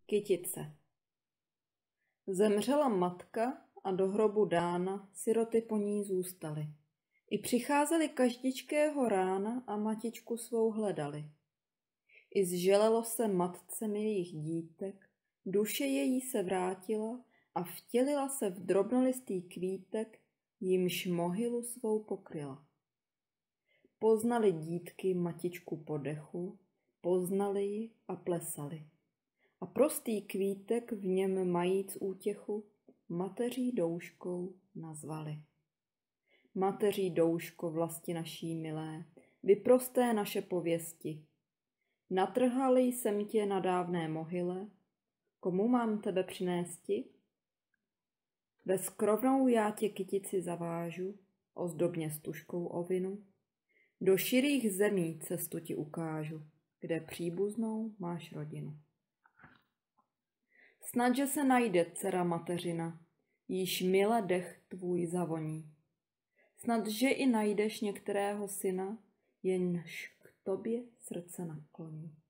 Kytice. Zemřela matka a do hrobu dána, siroty po ní zůstaly. I přicházeli každičkého rána a matičku svou hledali. I zželelo se matce milých dítek, duše její se vrátila a vtělila se v drobnolistý kvítek, jimž mohylu svou pokryla. Poznali dítky matičku po dechu, poznali ji a plesali. A prostý kvítek v něm majíc útěchu, mateří douškou nazvali. Mateří douško vlasti naší milé, vyprosté naše pověsti. Natrhali jsem tě na dávné mohyle, komu mám tebe přinésti? Ve skrovnou já tě kytici zavážu, ozdobně stužkou ovinu. Do širých zemí cestu ti ukážu, kde příbuznou máš rodinu. Snadže se najde dcera mateřina, jíž mile dech tvůj zavoní. Snadže i najdeš některého syna, jenž k tobě srdce nakloní.